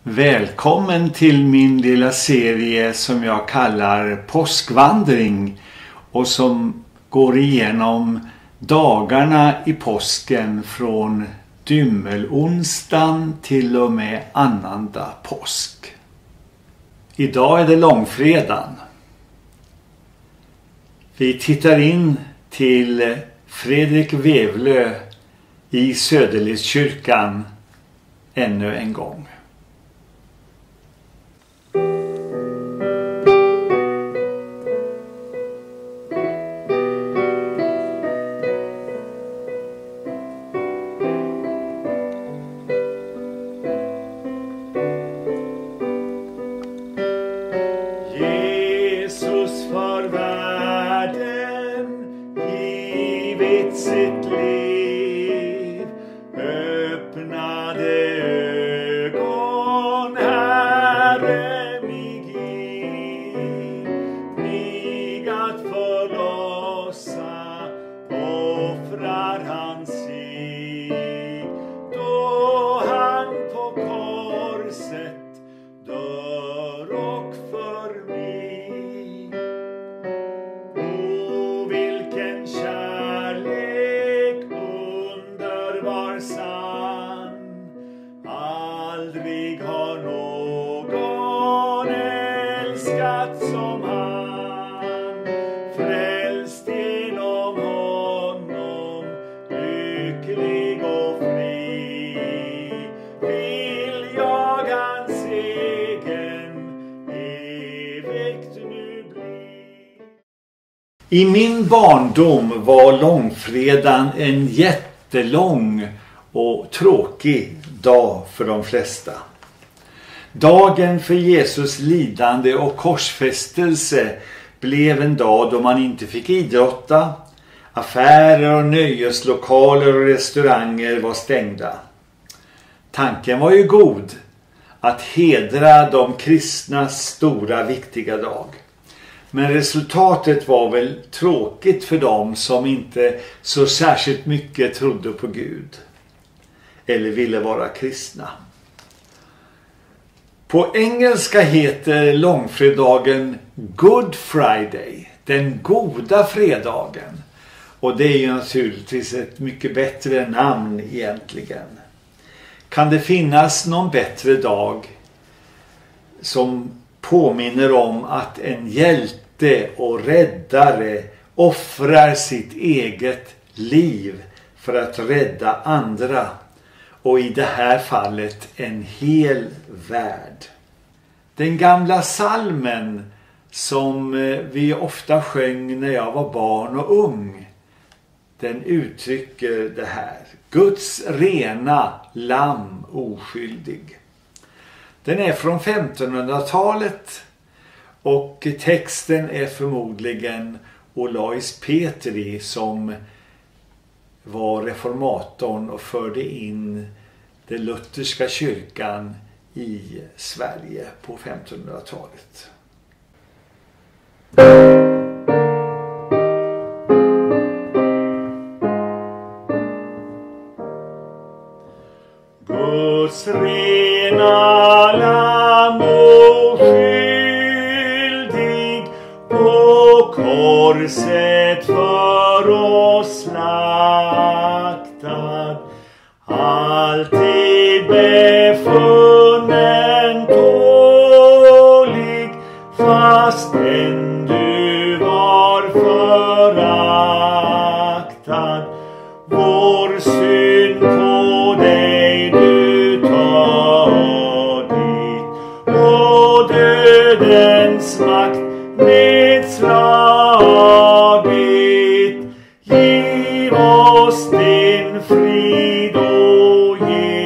Välkommen till min lilla serie som jag kallar Påskvandring och som går igenom dagarna i påsken från Dymmelonsdagen till och med annandag påsk. Idag är det långfredagen. Vi tittar in till Fredrik Wevlö i Söderledskyrkan ännu en gång. I min barndom var långfredagen en jättelång och tråkig dag för de flesta. Dagen för Jesus lidande och korsfästelse blev en dag då man inte fick idrotta. Affärer och nöjeslokaler och restauranger var stängda. Tanken var ju god, att hedra de kristnas stora viktiga dag. Men resultatet var väl tråkigt för dem som inte så särskilt mycket trodde på Gud eller ville vara kristna. På engelska heter långfredagen Good Friday, den goda fredagen. Och det är ju naturligtvis ett mycket bättre namn egentligen. Kan det finnas någon bättre dag som påminner om att en hjälte och räddare offrar sitt eget liv för att rädda andra, och i det här fallet en hel värld. Den gamla salmen som vi ofta sjöng när jag var barn och ung, den uttrycker det här: Guds rena lamm oskyldig. Den är från 1500-talet och texten är förmodligen Olaus Petri som var reformatorn och förde in den lutherska kyrkan i Sverige på 1500-talet. Guds rena lamm oskyldig, på korset för oss slaktad, alltid befunnen tålig, fastän du var föraktad. Vår synd på dig du tar dit, och dödens makt nedslagit. Giv oss din frid, o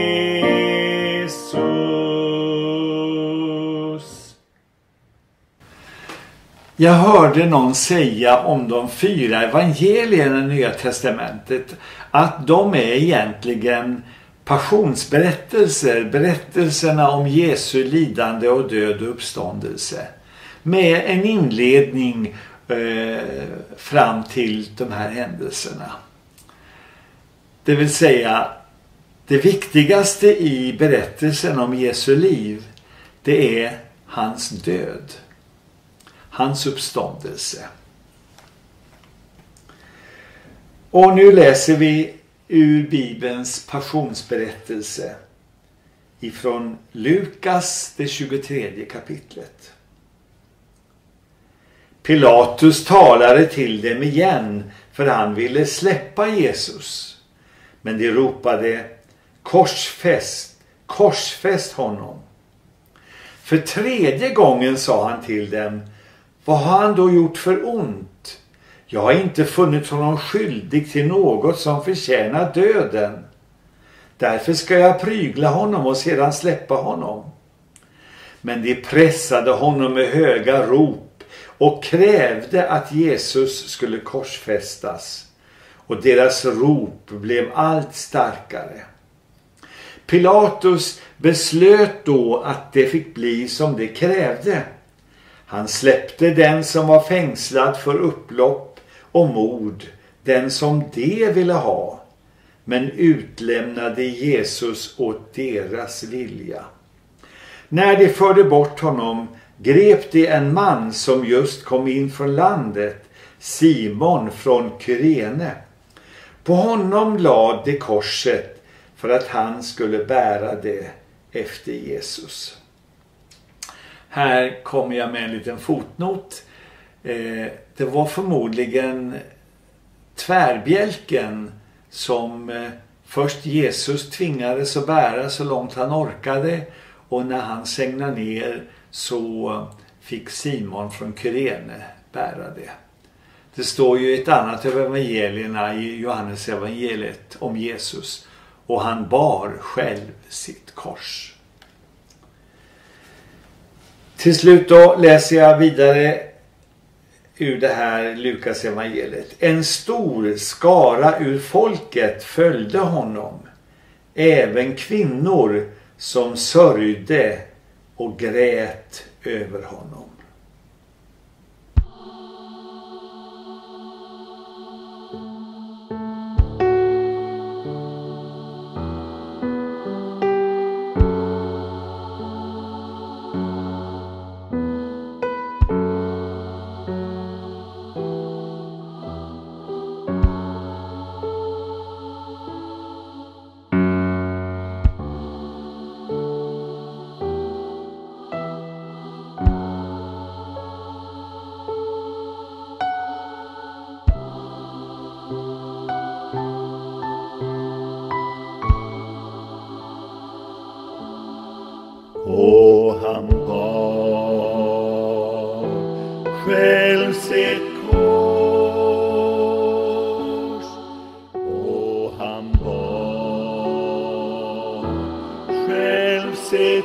Jesus. Jag hörde någon säga om de 4 evangelierna i Nya testamentet att de är egentligen passionsberättelser, berättelserna om Jesu lidande och död och uppståndelse, med en inledning fram till de här händelserna. Det vill säga, Det viktigaste i berättelsen om Jesu liv, det är hans död. Hans uppståndelse. Och nu läser vi ur Bibelns passionsberättelse ifrån Lukas, det 23 kapitlet. Pilatus talade till dem igen, för han ville släppa Jesus. Men de ropade: korsfäst, korsfäst honom. För 3:e gången sa han till dem: vad har han då gjort för ont? Jag har inte funnit honom skyldig till något som förtjänar döden. Därför ska jag prygla honom och sedan släppa honom. Men de pressade honom med höga rop och krävde att Jesus skulle korsfästas. Och deras rop blev allt starkare. Pilatus beslöt då att det fick bli som det krävde. Han släppte den som var fängslad för upplopp och mord, den som de ville ha, men utlämnade Jesus åt deras vilja. När de förde bort honom grep de en man som just kom in från landet, Simon från Kyrene. På honom lade de korset för att han skulle bära det efter Jesus. Här kommer jag med en liten fotnot. Det var förmodligen tvärbjälken som först Jesus tvingades att bära så långt han orkade, och när han sängnade ner så fick Simon från Kyrene bära det. Det står ju i ett annat av evangelierna, i Johannes evangeliet, om Jesus, och han bar själv sitt kors. Till slut då läser jag vidare ur det här Lukas evangeliet. En stor skara ur folket följde honom, även kvinnor som sörjde och grät över honom. Och han bar själv sitt kors, och han bar själv sitt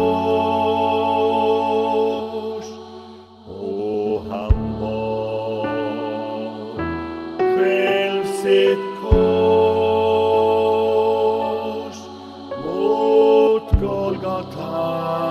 kors, och han bar själv sitt kors mot Golgata.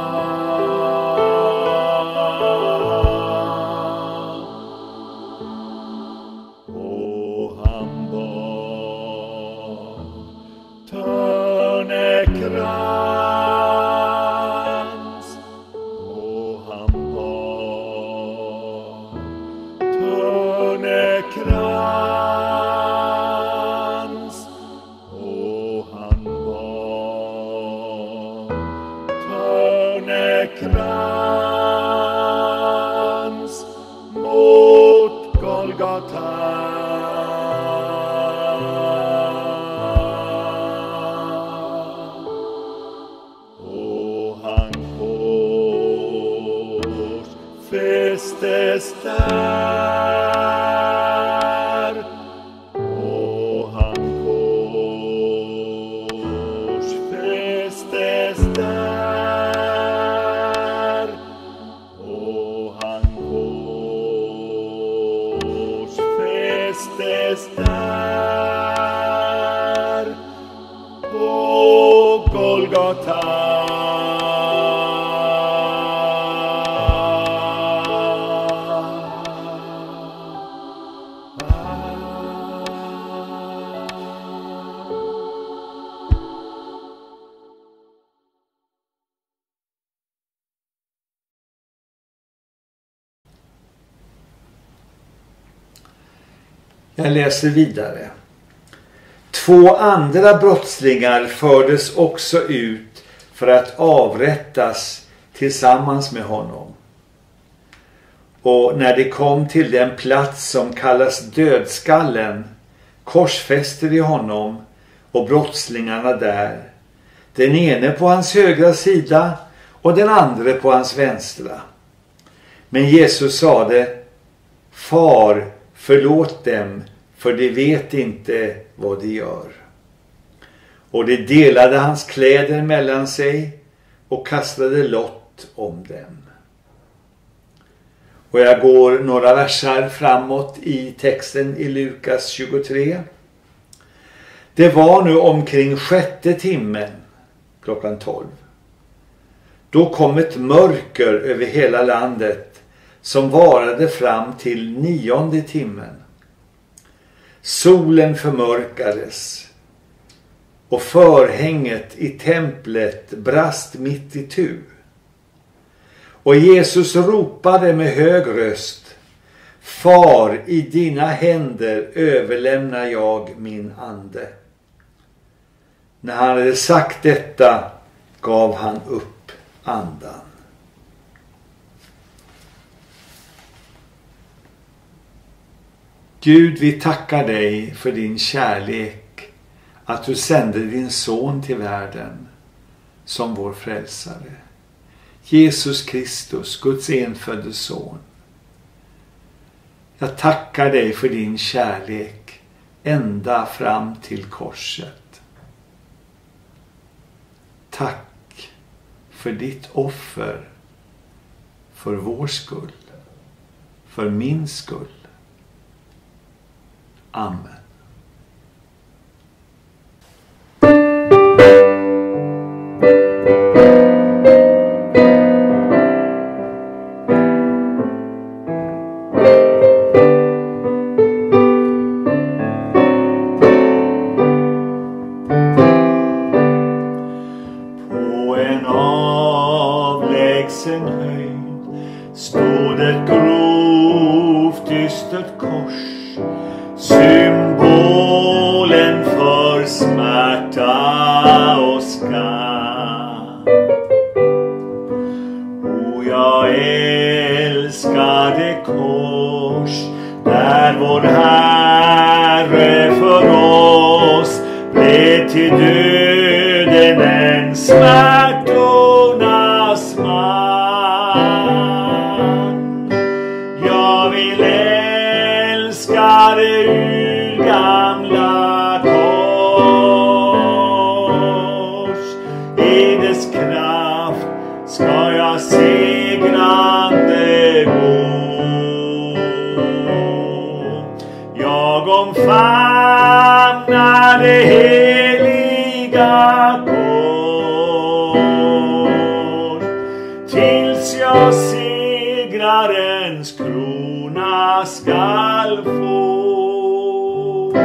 Krans mot Golgata. Och han korsfästes där, och han korsfästes där. Där på Golgata. Jag läser vidare. 2 andra brottslingar fördes också ut för att avrättas tillsammans med honom. Och när de kom till den plats som kallas dödskallen korsfäste de honom och brottslingarna där. Den ene på hans högra sida och den andra på hans vänstra. Men Jesus sade: Far, förlåt dem, för de vet inte vad de gör. Och de delade hans kläder mellan sig och kastade lott om dem. Och jag går några versar framåt i texten i Lukas 23. Det var nu omkring 6:e timmen, klockan 12. Då kom ett mörker över hela landet som varade fram till 9:e timmen. Solen förmörkades och förhänget i templet brast mitt i tu. Och Jesus ropade med hög röst: Far, i dina händer överlämnar jag min ande. När han hade sagt detta gav han upp andan. Gud, vi tackar dig för din kärlek, att du sände din son till världen som vår frälsare. Jesus Kristus, Guds enfödde son. Jag tackar dig för din kärlek ända fram till korset. Tack för ditt offer för vår skull, för min skull. Amen. På en avlägsen höjd stod ett grovt dystert kors, symbolen för smärta och skam. Och jag älskar det kors där vår Herre för oss blev till döden en smärtornas man. Jag vill älska det urgamla kors. I dess kraft ska jag segrande gå. Jag omfamnar det heliga kors tills jag segrarens krona skall få.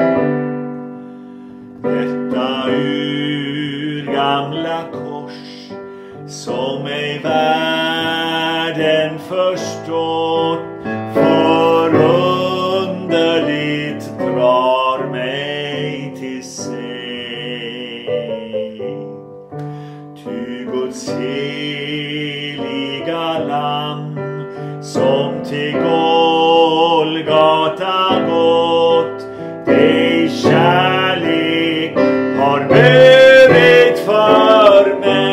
Detta urgamla kors som ej världen förstått förunderligt drar mig till sig. Ty Guds heliga lamm som till Golgata gått, dig kärlek har burit för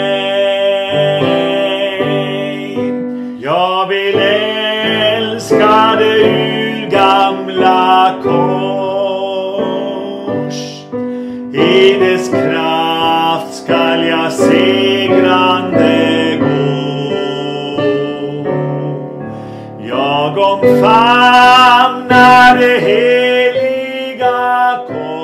mig. Jag vill älska det urgamla kors. I dess kraft skall jag segrande gå. Jag omfamnar det heliga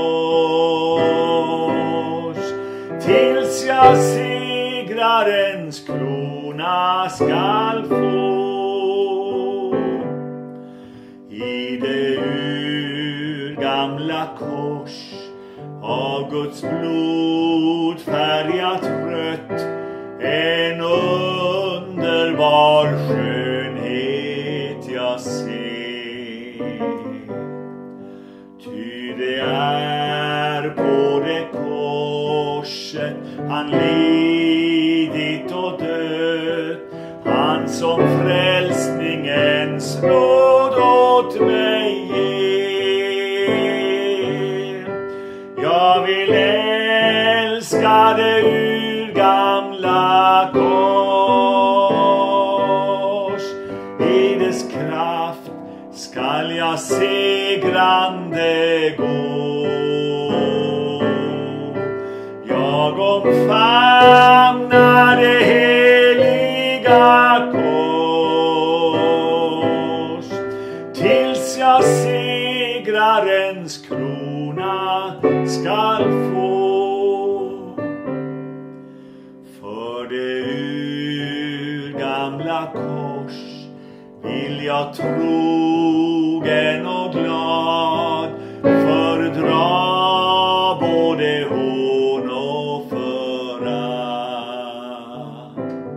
kors tills jag segrarens krona skall få. I det urgamla kors av Guds blod färgat rött en underbar skönhet jag ser. Ty han som frälsningens nåd åt mig ger. Jag vill älska det urgamla kors, i dess kraft skall jag segrande gå. Jag omfamnar det heliga kors, tills jag segrarens krona skall få. För det urgamla kors vill jag trogen och glad fördra både hån och förakt,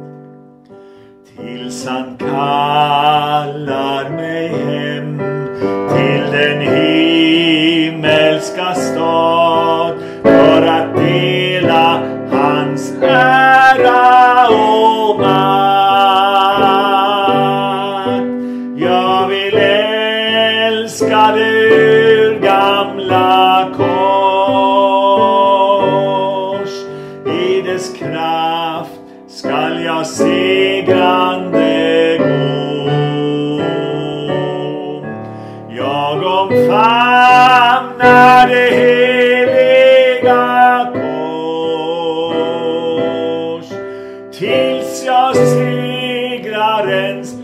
tills han kallar mig hem till den himmelska stad, för att dela hans ära och makt. Jag vill älska det urgamla kors, i dess kraft skall jag segrande gå. Jag omfamnar det heliga kors, tills jag segrarens